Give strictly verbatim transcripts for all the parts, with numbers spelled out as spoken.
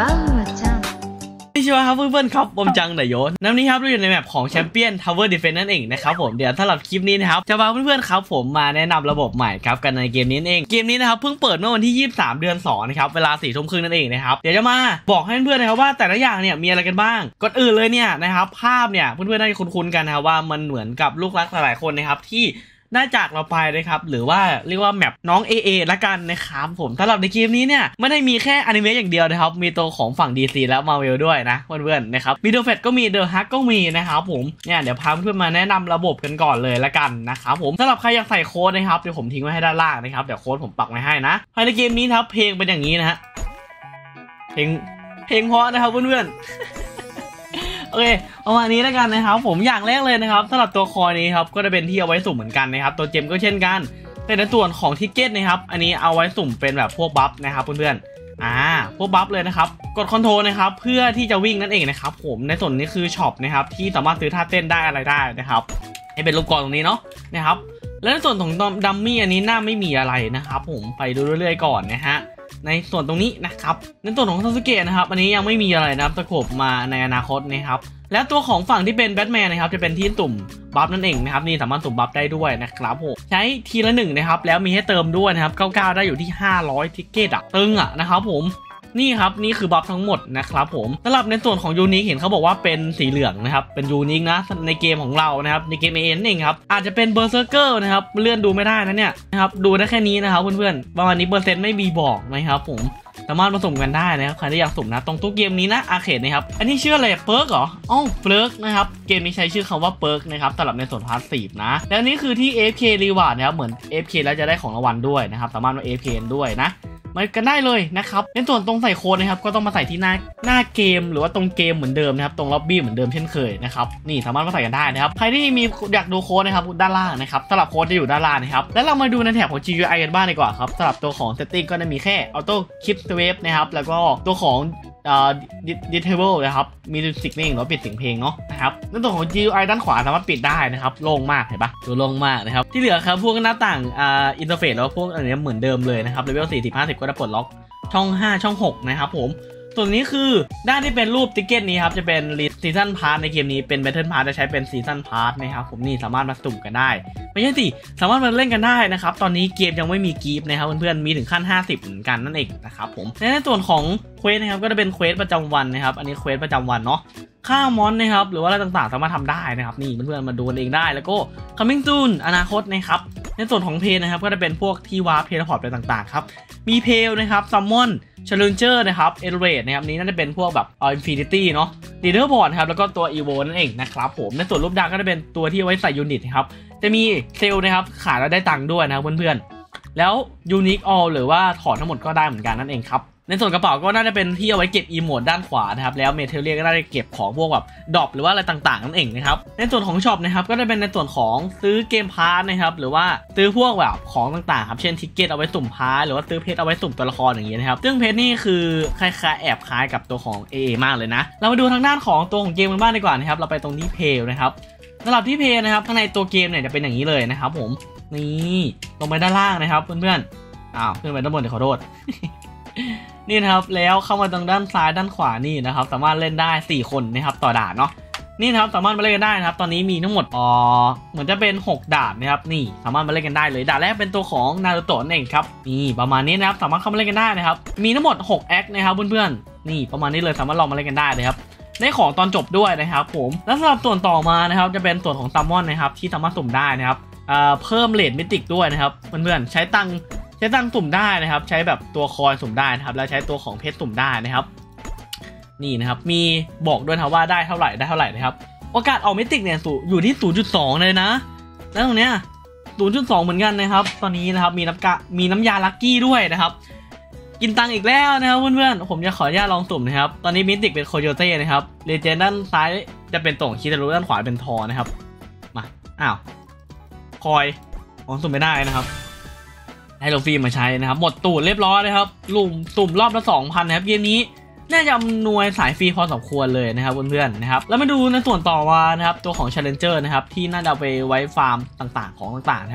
バウアちゃんนี่ใช่ไหมครับเพื่อนๆครับบอมจังไดโยนน้ำนี้ครับเราอยู่ในแมปของแชมเปี้ยนทาวเวอร์ดิเฟนซ์นั่นเองนะครับผมเดี๋ยวสำหรับคลิปนี้นะครับจะพาเพื่อนๆครับผมมาแนะนำระบบใหม่ครับกันในเกมนี้เองเกมนี้นะครับเพิ่งเปิดเมื่อวันที่ยี่สิบสามเดือนสองนะครับเวลาสี่ทุ่มครึ่งนั่นเองนะครับเดี๋ยวจะมาบอกให้เพื่อนๆนะครับว่าแต่ละอย่างเนี่ยมีอะไรกันบ้างก่อนอื่นเลยเนี่ยนะครับภาพเนี่ยเพื่อนๆน่าจะคุ้นๆกันนะครับว่ามันเหมือนกับลูกรักหลายๆคนนะครับที่ได้จากเราไปนะครับหรือว่าเรียกว่าแมปน้อง เอ เอ ละกันนะครับผมสำหรับในเกมนี้เนี่ยไม่ได้มีแค่อนิเมะอย่างเดียวนะครับมีตัวของฝั่ง ดี ซี และ Marvel ด้วยนะเพื่อนๆนะครับมีเดอะแฟตก็มีเดอะฮักก็มีนะครับผมเนี่ยเดี๋ยวพาเพื่อนๆมาแนะนำระบบกันก่อนเลยละกันนะครับผมสำหรับใครอยากใส่โค้ดนะครับเดี๋ยวผมทิ้งไว้ให้ด้านล่างนะครับเดี๋ยวโค้ดผมปักไว้ให้นะภายในเกมนี้ครับเพลงเป็นอย่างนี้นะฮะเพลงเพลงเพราะนะครับเพื่อนๆโอเคประมาณนี้แล้วกันนะครับผมอย่างแรกเลยนะครับสำหรับตัวคอยนี้ครับก็จะเป็นที่เอาไว้สุ่มเหมือนกันนะครับตัวเจมก็เช่นกันแต่ในส่วนของทิกเก็ตนะครับอันนี้เอาไว้สุ่มเป็นแบบพวกบัฟนะครับเพื่อนๆอ่าพวกบัฟเลยนะครับกดคอนโทรลนะครับเพื่อที่จะวิ่งนั่นเองนะครับผมในส่วนนี้คือช็อปนะครับที่สามารถซื้อท่าเต้นได้อะไรได้นะครับให้เป็นรูปกรตรงนี้เนาะนะครับและในส่วนของดัมมี่อันนี้น่าไม่มีอะไรนะครับผมไปดูเรื่อยๆก่อนนะฮะในส่วนตรงนี้นะครับในส่วนของซาสึเกะนะครับอันนี้ยังไม่มีอะไรนะครับตะขบมาในอนาคตนะครับและตัวของฝั่งที่เป็นแบทแมนนะครับจะเป็นที่ตุ่มบัฟนั่นเองนะครับนี่สามารถตุ่มบัฟได้ด้วยนะครับผมใช้ทีละหนึ่งนะครับแล้วมีให้เติมด้วยนะครับเก้าสิบเก้าได้อยู่ที่ห้าร้อยทิกเก็ตอะตึงอะนะครับผมนี่ครับนี่คือบัฟทั้งหมดนะครับผมสำหรับในส่วนของยูนิคเห็นเขาบอกว่าเป็นสีเหลืองนะครับเป็นยูนิคนะในเกมของเรานะครับในเกมเอเองครับอาจจะเป็นเบอร์เซอร์เกอร์นะครับเลื่อนดูไม่ได้นะเนี่ยนะครับดูได้แค่นี้นะครับเพื่อนๆประมาณนี้เปอร์เซ็นต์ไม่มีบอกนะครับผมสามารถผสมกันได้นะครับใครที่อยากสุ่มนะตรงตู้เกมนี้นะอาร์เคดนะครับอันนี้ชื่ออะไรเปิร์กเหรออ๋อเปิร์กนะครับเกมนี้ใช้ชื่อคำว่าเปิร์กนะครับสำหรับในส่วนพาสซีฟนะแล้วนี้คือที่ เอ เอฟ เค Reward นะครับเหมือน เอ เอฟ เค แล้วจะได้ของรางวัลด้วยนะครับสามารถมา เอ เอฟ เค ด้วยนะมากันได้เลยนะครับในส่วนตรงใส่โค้ดนะครับก็ต้องมาใส่ที่หน้าหน้าเกมหรือว่าตรงเกมเหมือนเดิมนะครับตรงล็อบบี้เหมือนเดิมเช่นเคยนะครับนี่สามารถมาใส่กันได้นะครับใครที่มีอยากดูโค้ดนะครับด้านล่างนะครับสำหรับโค้ดจะอยู่ด้านล่างนะครับแล้วเรามาดูในแถบของ จี ยู ไอ กันบ้างดีกว่าครับสำหรับตัวของ setting ก็จะมีแค่ auto keep wave นะครับแล้วก็ตัวของอ่า disable นะครับมีมิวสิกนิ่งหรือปิดเสียงเพลงเนาะนะครับในตัวของ จี ยู ไอ ด้านขวาสามารถปิดได้นะครับโล่งมากเห็นปะดูโล่งมากนะครับที่เหลือครับพวกหน้าต่างอ่าอินเทอร์เฟซแล้วพวกอันนี้เหมือนเดิมเลยนะครับเลเวลสี่สิบ ห้าสิบก็จะปลดล็อกช่องห้าช่องหกนะครับผมส่วนนี้คือด้านที่เป็นรูปติ๊กเก็ตนี้ครับจะเป็นซีซั่นพาร์ทในเกมนี้เป็นแบทเทิลพาร์ทจะใช้เป็นซีซั่นพาร์ทนะครับผมนี่สามารถมาสุ่มกันได้ไม่ใช่สิสามารถมาเล่นกันได้นะครับตอนนี้เกมยังไม่มีกีฟนะครับเพื่อนๆมีถึงขั้นห้าสิบเหมือนกันนั่นเองนะครับผมและในส่วนของเควสนะครับก็จะเป็นเควสประจำวันนะครับอันนี้เควสประจำวันเนาะฆ่ามอนนะครับหรือว่าอะไรต่างๆสามารถทำได้นะครับนี่เพื่อนๆมาดูกันเองได้แล้วก็ coming soon อนาคตนะครับในส่วนของเพลนะครับก็จะเป็นพวกที่วาร์ปเพลพอร์ตอะไรต่างๆครับมีเพลนะครับซัมมอนเชลเลนเจอร์นะครับเอเรดนะครับนี้น่าจะเป็นพวกแบบอินฟินิตี้เนาะลีดเดอร์บอร์ดครับแล้วก็ตัวอีโวนั่นเองนะครับผมในส่วนรูปดาวก็จะเป็นตัวที่เอาไว้ใส่ยูนิตครับจะมีเซลล์นะครับขายแล้วได้ตังค์ด้วยนะครับเพื่อนๆแล้วยูนิคออลหรือว่าถอดทั้งหมดก็ได้เหมือนกันนั่นเองครับในส่วนกระเป๋าก็น่าจะเป็นที่เอาไว้เก็บอีโมดด้านขวานะครับแล้วเมเทเรียก็น่าจะเก็บของพวกแบบดรอปหรือว่าอะไรต่างๆนั่นเองนะครับในส่วนของช็อปนะครับก็จะเป็นในส่วนของซื้อเกมพาร์ทนะครับหรือว่าซื้อพวกแบบของต่างๆครับเช่นทิกเก็ตเอาไว้สุ่มพาร์ทหรือว่าซื้อเพชรเอาไว้สุ่มตัวละครอย่างเงี้ยนะครับซึ่งเพชรนี่คือคล้ายๆแอบคล้ายกับตัวของ เอ เอ มากเลยนะเรามาดูทางด้านของตัวของเกมกันบ้างดีกว่านะครับเราไปตรงที่เพลนะครับสำหรับที่เพลนะครับข้างในตัวเกมเนี่ยจะเป็นอย่างนี้เลยนะครับผมนี่ลงไปด้านล่างนะครับเพื่อนๆอ้าวขึ้นไปด้านบนเดี๋ยวขอโทษนี่นะครับแล้วเข้ามาตรงด้านซ้ายด้านขวานี่นะครับสามารถเล่นได้สี่คนนะครับต่อด่านเนาะนี่นะครับสามารถมาเล่นกันได้นะครับตอนนี้มีทั้งหมดอ๋อเหมือนจะเป็นหกด่านนะครับนี่สามารถมาเล่นกันได้เลยด่านแรกเป็นตัวของนารูโตะนั่นเองครับนี่ประมาณนี้นะครับสามารถเข้ามาเล่นกันได้นะครับมีทั้งหมดหกแอคนะครับเพื่อนๆนี่ประมาณนี้เลยสามารถลองมาเล่นกันได้เลยครับได้ของตอนจบด้วยนะครับผมแล้วสำหรับส่วนต่อมานะครับจะเป็นส่วนของซัมมอนนะครับที่สามารถสุ่มได้นะครับเอ่อเพิ่มเรทมิติกด้วยนะครับเพื่อนๆใช้ตังใช้ตังสุ่มได้นะครับใช้แบบตัวคอยสุ่มได้นะครับแล้วใช้ตัวของเพชรสุ่มได้นะครับนี่นะครับมีบอกด้วยนะว่าได้เท่าไหร่ได้เท่าไหร่นะครับโอกาสออกมิติกเนี่ยอยู่ที่ ศูนย์จุดสอง เลยนะแล้วตรงเนี้ย ศูนย์จุดสอง เหมือนกันนะครับตอนนี้นะครับมีน้ำกะมีน้ำยาลัคกี้ด้วยนะครับกินตังอีกแล้วนะครับเพื่อนๆผมจะขออนุญาตลองสุ่มนะครับตอนนี้มิติกเป็นโคโยเต้นะครับเลเจนด์ด้านซ้ายจะเป็นต่งคิตารุด้านขวาเป็นทอนะครับมาอ้าวคอยของสุ่มไม่ได้นะครับให้โลฟี่มาใช้นะครับหมดตูดเรียบร้อยนะครับลุ่มตุ่มรอบละ สองพัน นะครับเกมนี้น่าจะอำนวยสายฟรีพอสมควรเลยนะครับเพื่อนๆนะครับแล้วมาดูในส่วนต่อมานะครับตัวของ Challenger นะครับที่น่าจะเอาไปไว้ฟาร์มต่างๆของต่างๆนะครับ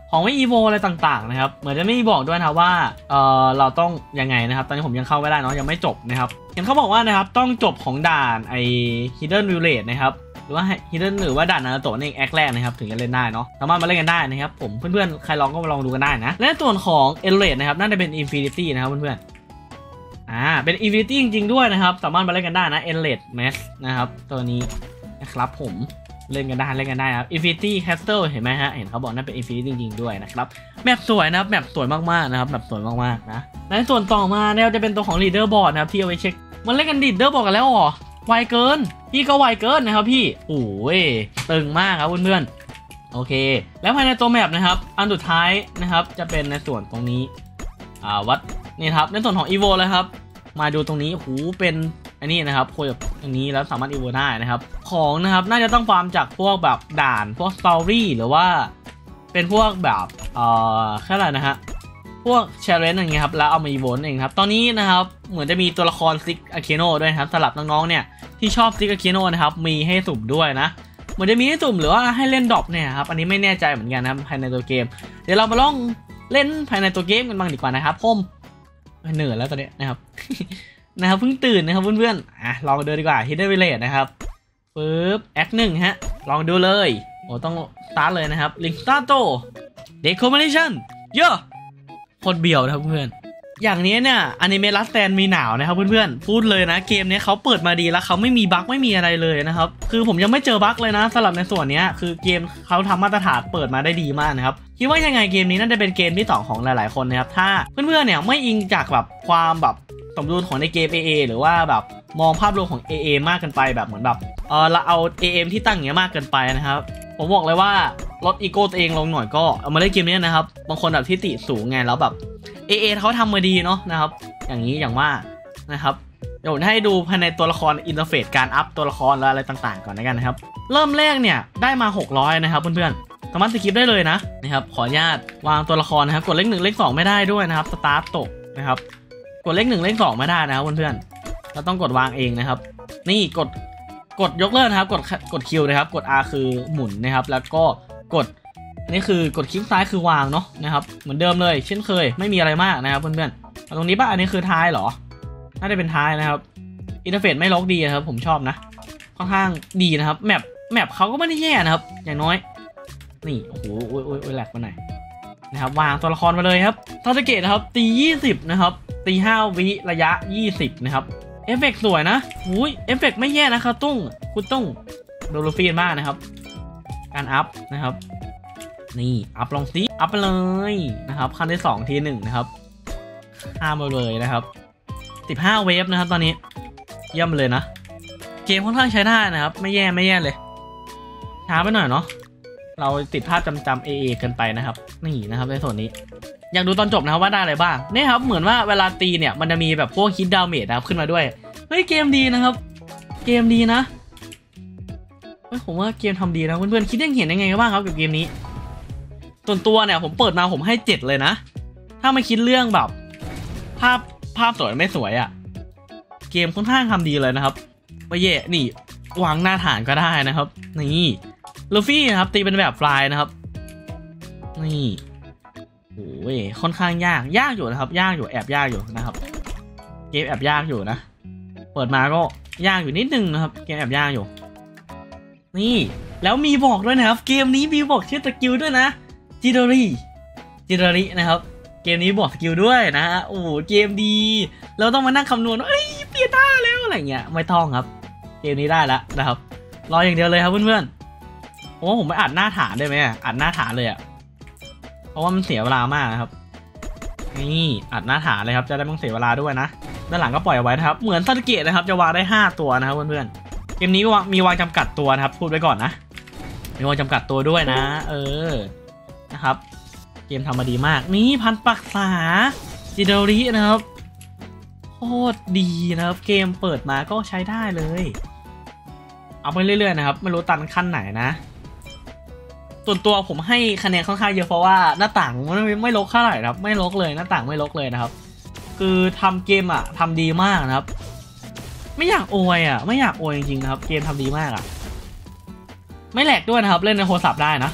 ของไม่อีโวอะไรต่างๆนะครับเหมือนจะไม่บอกด้วยนะว่าเออเราต้องยังไงนะครับตอนนี้ผมยังเข้าไม่ได้เนาะยังไม่จบนะครับเห็นเขาบอกว่านะครับต้องจบของด่านไอ้ Hidden Village นะครับหรือว่า Hidden หรือว่าด่านนารูโตะในแอคแรกนะครับถึงจะเล่นได้เนาะสามารถมาเล่นกันได้นะครับผมเพื่อนๆใครลองก็มาลองดูกันได้นะและส่วนของ Endless นะครับน่าจะเป็น Infinity นะครับเพื่อนๆอ่าเป็น Infinity จริงๆด้วยนะครับสามารถมาเล่นกันได้นะ Endless Mass นะครับตัวนี้นะครับผมเล่นกันได้เล่นกันได้ครับ Infinity Castle เห็นไหมฮะเห็นเขาบอกนั่นเป็น Infinity จริงๆด้วยนะครับแมปสวยนะครับแมปสวยมากๆนะครับแมปสวยมากๆนะในส่วนต่อมาเนี่ยจะเป็นตัวของ Leader Board นะครับที่เอาไว้เช็คมันเล่นกัน Leader Board กันแล้วอ๋อไวเกินพี่ก็ไวเกินนะครับพี่โอ้ยตึงมากครับเพื่อนๆโอเคแล้วภายในตัวแมปนะครับอันสุดท้ายนะครับจะเป็นในส่วนตรงนี้อ่าวัดนี่ครับในส่วนของ Evo เลยครับมาดูตรงนี้โอ้โหเป็นอันนี้นะครับคุยกับอันนี้แล้วสามารถ Evo ได้นะครับของนะครับน่าจะต้องฟาร์มจากพวกแบบด่านพวกสตอรี่หรือว่าเป็นพวกแบบเอ่อแค่อะไรนะฮะพวกแชร์เลนอย่างเงี้ยครับแล้วเอามา Evo เองครับตอนนี้นะครับเหมือนจะมีตัวละครซิกอาเคโนด้วยครับสำหรับน้องๆเนี่ยที่ชอบซิกาคิโนะนะครับมีให้สุ่มด้วยนะเหมือนจะมีให้สุ่มหรือว่าให้เล่นดรอปเนี่ยครับอันนี้ไม่แน่ใจเหมือนกันนะครับภายในตัวเกมเดี๋ยวเรามาลองเล่นภายในตัวเกมกันบ้างดีกว่านะครับผมเหนื่อยแล้วตอนนี้นะครับ นะครับเพิ่งตื่นนะครับเพื่อนๆอ่ะลองดูดีกว่า Hidden Village นะครับปึ๊บแอคหนึ่งฮะลองดูเลยโอ้ต้องสตาร์ทเลยนะครับ Link Start Decoration เยอะโคตรเบียวนะครับเพื่อนอย่างนี้เนี่ยอนิเมะลัสแตนมีหนาวนะครับเพื่อนๆพูดเลยนะเกมนี้เขาเปิดมาดีแล้วเขาไม่มีบั๊กไม่มีอะไรเลยนะครับคือผมยังไม่เจอบั๊กเลยนะสำหรับในส่วนนี้คือเกมเขาทำมาตรฐานเปิดมาได้ดีมากนะครับคิดว่ายังไงเกมนี้น่าจะเป็นเกมที่สองของหลายๆคนนะครับถ้าเพื่อนๆเนี่ยไม่อิงจากแบบความแบบสมดุลของในเกม เอ เอ หรือว่าแบบมองภาพรวมของ เอ เอ มากเกินไปแบบเหมือนแบบเออเราเอา เอ เอ็ม ที่ตั้งอย่างเงี้ยมากเกินไปนะครับผมบอกเลยว่าลดอีโก้ตัวเองลงหน่อยก็เอามาเล่นเกมนี้นะครับบางคนแบบที่ติสูงไงแล้วแบบเอ เอ เขาทำมาดีเนาะนะครับอย่างนี้อย่างว่านะครับเดี๋ยวให้ดูภายในตัวละครอินเทอร์เฟซการอัพตัวละครและอะไรต่างๆก่อนนะกันนะครับเริ่มแรกเนี่ยได้มาหกร้อยนะครับเพื่อนๆสามารถสกิปได้เลยนะนะครับขออนุญาตวางตัวละครนะครับกดเลขหนึ่งเลขสองไม่ได้ด้วยนะครับสตาร์ทตกนะครับกดเลขหนึ่งเลขสองไม่ได้นะครับเพื่อนๆเราต้องกดวางเองนะครับนี่กดกดยกเลิกนะครับกดกดคิวนะครับกด R คือหมุนนะครับแล้วก็กดนี่คือกดคลิกซ้ายคือวางเนาะนะครับเหมือนเดิมเลยเช่นเคยไม่มีอะไรมากนะครับเพื่อนๆตรงนี้ป่ะอันนี้คือท้ายเหรอน่าจะเป็นท้ายนะครับอินเทอร์เฟซไม่ลกดีนะครับผมชอบนะค่อนข้างดีนะครับแมปแมปเขาก็ไม่ได้แย่นะครับอย่างน้อยนี่โอ้โหโอ้ยโอ้ยโอ้ยแหลกมาหน่อยนะครับวางตัวละครมาเลยครับทาร์เกตนะครับตียี่สิบนะครับตีห้าวิระยะยี่สิบนะครับเอฟเฟกต์สวยนะอุ้ยเอฟเฟกต์ไม่แย่นะครับตุ้งคุณตุ้งโดโลฟีนมากนะครับการอัพนะครับนี่อัพลองซิอัพไปเลยนะครับขั้นที่สองทีหนึ่งนะครับห้ามไปเลยนะครับสิบห้าเวฟนะครับตอนนี้เยี่ยมเลยนะเกมค่อนข้างใช้ได้นะครับไม่แย่ไม่แย่เลยช้าไปหน่อยเนาะเราติดภาพจำจำเอเอกันไปนะครับนี่นะครับในส่วนนี้อยากดูตอนจบนะครับว่าได้อะไรบ้างนี่ครับเหมือนว่าเวลาตีเนี่ยมันจะมีแบบพวกฮิตดาเมจนะครับขึ้นมาด้วยเฮ้ยเกมดีนะครับเกมดีนะเฮ้ยผมว่าเกมทำดีนะเพื่อนๆคิดยังเห็นยังไงบ้างครับกับเกมนี้ส่วนตัวเนี่ยผมเปิดมาผมให้เจ็ดเลยนะถ้ามาคิดเรื่องแบบภาพภาพสวยไม่สวยอะ่ะเกมค่อนข้างทำดีเลยนะครับไม่แย่นี่วางหน้าฐานก็ได้นะครับนี่ลูฟี่นะครับตีเป็นแบบฟลายนะครับนี่โอ้ยค่อนข้างยากยากอยู่นะครับยากอยู่แอบยากอยู่นะครับเกมแอบยากอยู่นะเปิดมาก็ยากอยู่นิดนึงนะครับเกมแอบยากอยู่นี่แล้วมีบอกด้วยนะครับเกมนี้มีบอกชื่อสกิลด้วยนะจิโดริจิโดรินะครับเกมนี้บอกสกิลด้วยนะโอ้โหเกมดีเราต้องมานั่งคำนวณว่าเอ้ยเปลี่ยนท่าแล้วอะไรเงี้ยไม่ต้องครับเกมนี้ได้แล้วนะครับรออย่างเดียวเลยครับเพื่อนๆผมว่าผมไปอัดหน้าฐานได้ไหมอัดหน้าฐานเลยอะเพราะว่ามันเสียเวลามากนะครับนี่อัดหน้าฐานเลยครับจะได้ไม่ต้องเสียเวลาด้วยนะด้านหลังก็ปล่อยเอาไว้นะครับเหมือนซาสึเกะนะครับจะวางได้ห้าตัวนะครับเพื่อนๆเกมนี้มีวางจำกัดตัวนะครับพูดไว้ก่อนนะมีวางจำกัดตัวด้วยนะเออนะครับเกมทำมาดีมากนี่พันปรักษาจิโดรินะครับโคตรดีนะครับเกมเปิดมาก็ใช้ได้เลยเอาไปเรื่อยๆนะครับไม่รู้ตันขั้นไหนนะส่วนตัวผมให้คะแนนค่อนข้างเยอะเพราะว่าหน้าต่างไม่ไม่ลกเท่าไหร่ครับไม่ลกเลยหน้าต่างไม่ลกเลยนะครับคือทำเกมอ่ะทำดีมากนะครับไม่อยากอวยอ่ะไม่อยากอวยจริงๆนะครับเกมทำดีมากอ่ะไม่แหลกด้วยนะครับเล่นในโทรศัพท์ได้นะ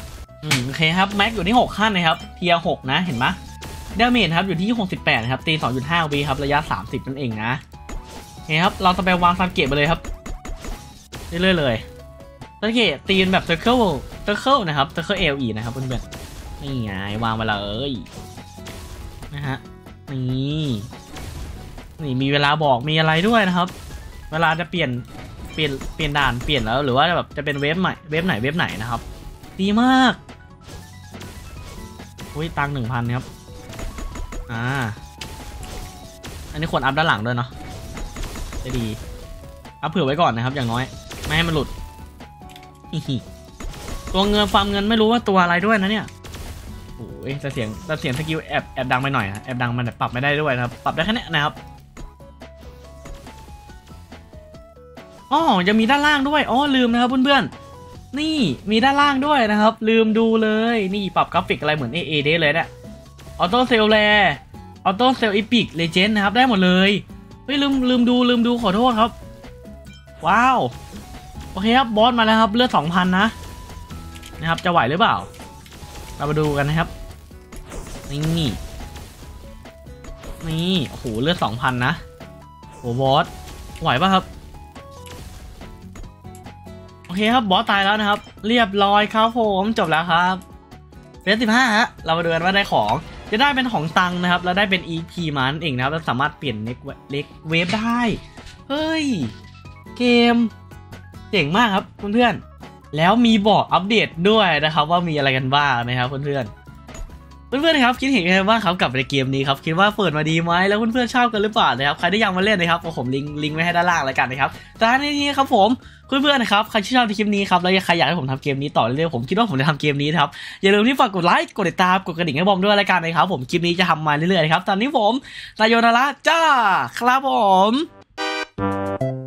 อืมโอเคครับแม็กอยู่ที่หกขั้นนะครับเทียร์หกนะเห็นไหมดาเมจครับอยู่ที่หกสิบแปดครับตี สองจุดห้า วิครับระยะสามสิบนั่นเองนะโอเคครับเราจะไปวางซันเกตไปเลยครับเรื่อยๆเลยซันเกตตีนแบบเซอร์เคิลเซอร์เคิลนะครับเซอร์เคิลเอลอีนะครับเพื่อนๆนี่ไงวางไปเลยนะฮะนี่นี่มีเวลาบอกมีอะไรด้วยนะครับเวลาจะเปลี่ยนเปลี่ยนเปลี่ยนด่านเปลี่ยนแล้วหรือว่าแบบจะเป็นเวฟใหม่เวฟไหนเวฟไหนนะครับดีมากอุ้ยตังหนึ่งพันครับอ่าอันนี้ควรอัพด้านหลังด้วยเนาะจะดีอัพเผื่อไว้ก่อนนะครับอย่างน้อยไม่ให้มันหลุดตัวเงินฟาร์มเงินไม่รู้ว่าตัวอะไรด้วยนะเนี่ยโอ้ยแต่เสียงแต่เสียงสกิลแอบแอบดังไปหน่อยนะแอบดังมันปรับไม่ได้ด้วยนะครับปรับได้แค่นี้นะครับอ๋อจะมีด้านล่างด้วยอ๋อลืมนะครับเพื่อนๆนี่มีด้านล่างด้วยนะครับลืมดูเลยนี่ปรับกราฟิกอะไรเหมือน เอ เอ เดเลยเนี่ยออโต้เซลแลออโต้เซลอีพิกเลเจนด์นะครับได้หมดเลยเฮ้ยลืมลืมดูลืมดูขอโทษครับว้าวโอเคครับบอสมาแล้วครับเลือด สองพัน นะนะครับจะไหวหรือเปล่าเรามาดูกันนะครับนี่นี่โอ้โหเลือด สองพัน นะโอ้บอสไหวป่ะครับโอเคครับบอสตายแล้วนะครับเรียบร้อยครับผมจบแล้วครับเฟสสิบห้าฮะเรามาดูกันว่าได้ของจะได้เป็นของตังนะครับแล้วได้เป็น อี พี มันเองนะครับแล้วสามารถเปลี่ยนเล็กเล็กเวฟได้เฮ้ยเกมเจ๋งมากครับเพื่อนๆแล้วมีบอกอัปเดตด้วยนะครับว่ามีอะไรกันบ้างนะครับเพื่อนๆเพื่อนๆครับคิดเห็นยังไงบ้างครับกับในเกมนี้ครับคิดว่าเปิดมาดีไหมแล้วเพื่อนๆชอบกันหรือเปล่านะครับใครได้ยังมาเล่นนะครับผมลิงก์ลิงก์ไว้ให้ด้านล่างแล้วกันนะครับแต่ในนี้ครับผมเพื่อนๆนะครับใครที่ชอบในคลิปนี้ครับแล้วใครอยากให้ผมทำเกมนี้ต่อเรื่อยๆผมคิดว่าผมจะทำเกมนี้นะครับอย่าลืมที่ฝากกดไลค์กดติดตามกดกระดิ่งให้บอมด้วยแล้วกันนะครับผมคลิปนี้จะทำมาเรื่อยๆนะครับตอนนี้ผมนายโยนาระจ้าครับผม